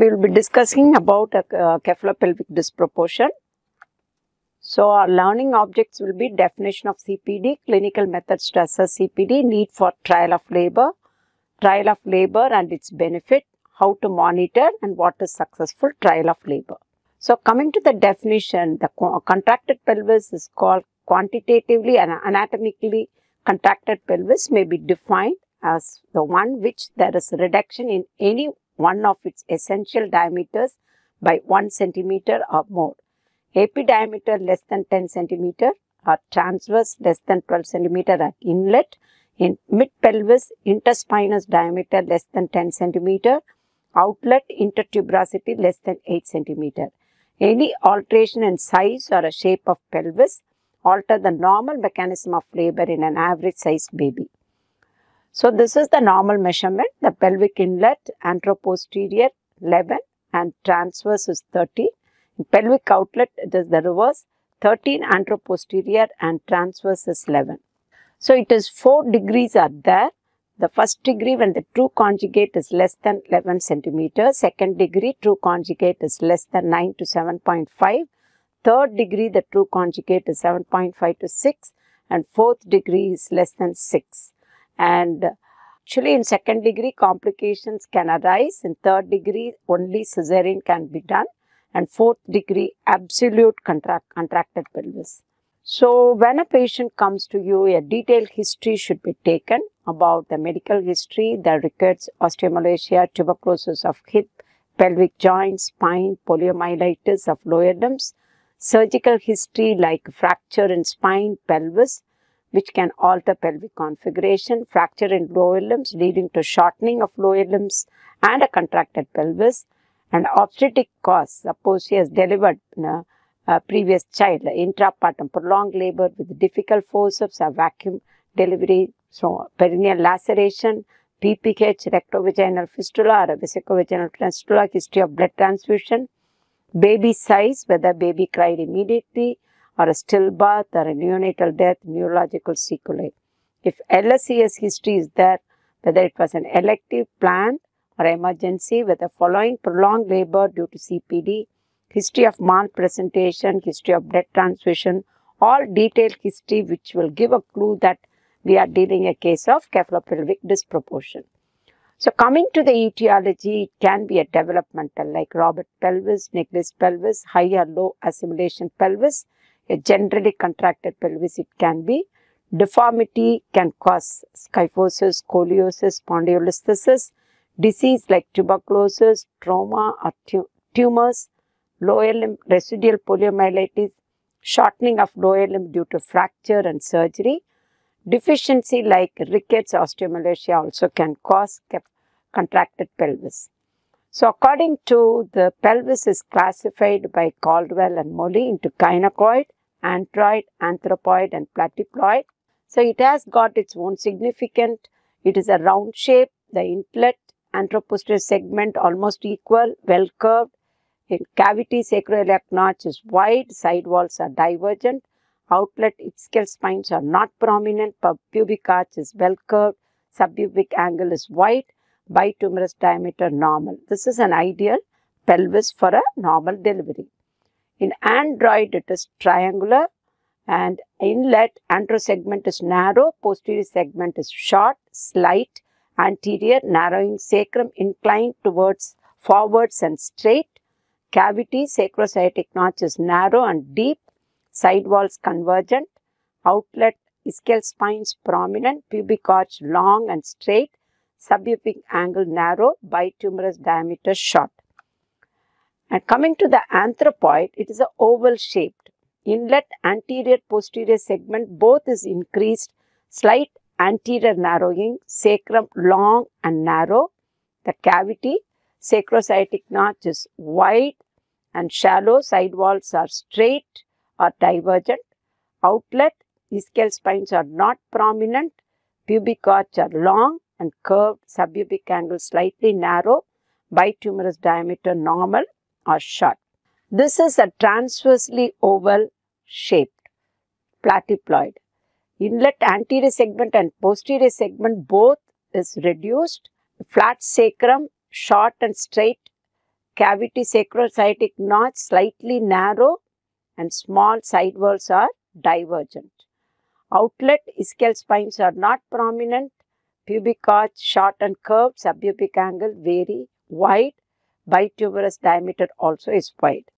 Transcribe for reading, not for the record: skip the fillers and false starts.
we will be discussing about cephalopelvic disproportion. So our learning objects will be definition of CPD, clinical methods to assess CPD, need for trial of labor and its benefit, how to monitor and what is successful trial of labor. So coming to the definition, the contracted pelvis is called quantitatively and anatomically contracted pelvis may be defined as the one which there is reduction in any one of its essential diameters by 1 centimeter or more. AP diameter less than 10 centimeter or transverse less than 12 centimeter at inlet. In mid-pelvis, interspinous diameter less than 10 centimeter, outlet intertuberosity less than 8 centimeter. Any alteration in size or a shape of pelvis alter the normal mechanism of labor in an average sized baby. So this is the normal measurement. The pelvic inlet anteroposterior 11 and transverse is 13. In pelvic outlet it is the reverse, 13 anteroposterior and transverse is 11. So it is 4 degrees are there. The first degree when the true conjugate is less than 11 centimeters, second degree true conjugate is less than 9 to 7.5, third degree the true conjugate is 7.5 to 6 and fourth degree is less than 6. And actually in second degree complications can arise, in third degree only cesarean can be done and fourth degree absolute contracted pelvis. So when a patient comes to you, a detailed history should be taken about the medical history, the rickets, osteomalacia, tuberculosis of hip, pelvic joint, spine, poliomyelitis of lower limbs, surgical history like fracture in spine, pelvis, which can alter pelvic configuration, fracture in lower limbs leading to shortening of lower limbs and a contracted pelvis, and obstetric cause, suppose she has delivered a previous child, intrapartum, prolonged labor with difficult forceps or vacuum delivery, so perineal laceration, PPH, rectovaginal fistula or a vesicovaginal fistula, history of blood transfusion, baby size, whether baby cried immediately or a stillbirth or a neonatal death, neurological sequelae. If LSCS history is there, whether it was an elective, planned or emergency, whether following prolonged labor due to CPD, history of malpresentation, history of blood transfusion, all detailed history which will give a clue that we are dealing a case of cephalopelvic disproportion. So coming to the etiology, it can be a developmental like Robert pelvis, necklace pelvis, high or low assimilation pelvis, a generally contracted pelvis it can be. Deformity can cause kyphosis, scoliosis, spondylolisthesis, disease like tuberculosis, trauma or tumors, lower limb residual poliomyelitis, shortening of lower limb due to fracture and surgery. Deficiency like rickets, osteomalacia also can cause contracted pelvis. So according to the pelvis is classified by Caldwell and Molly into gynecoid, antroid, anthropoid and platyploid. So it has got its own significance. It is a round shape, the inlet anteroposterior segment almost equal, well curved. In cavity, sacroiliac notch is wide, side walls are divergent, outlet ischial spines are not prominent, pubic arch is well curved, subpubic angle is wide, bitumerous diameter normal. This is an ideal pelvis for a normal delivery. In android, it is triangular and inlet anterosegment is narrow, posterior segment is short, slight, anterior, narrowing sacrum inclined towards forwards and straight. Cavity, sacrosciatic notch is narrow and deep, side walls convergent, outlet ischial spines prominent, pubic arch long and straight, subpubic angle narrow, bitumerous diameter short. And coming to the anthropoid, it is a oval shaped. Inlet anterior posterior segment both is increased, slight anterior narrowing, sacrum long and narrow. The cavity, sacrosciatic notch is wide and shallow, side walls are straight or divergent. Outlet, ischial spines are not prominent, pubic arch are long and curved, subpubic angle slightly narrow, bitumerous diameter normal or short. This is a transversely oval shaped platyploid. Inlet anterior segment and posterior segment both is reduced, flat sacrum, short and straight Cavity sacrocytic notch slightly narrow and small side walls are divergent. Outlet ischial spines are not prominent. Pubic arch short and curved. Subpubic angle very wide. Bituberous diameter also is wide.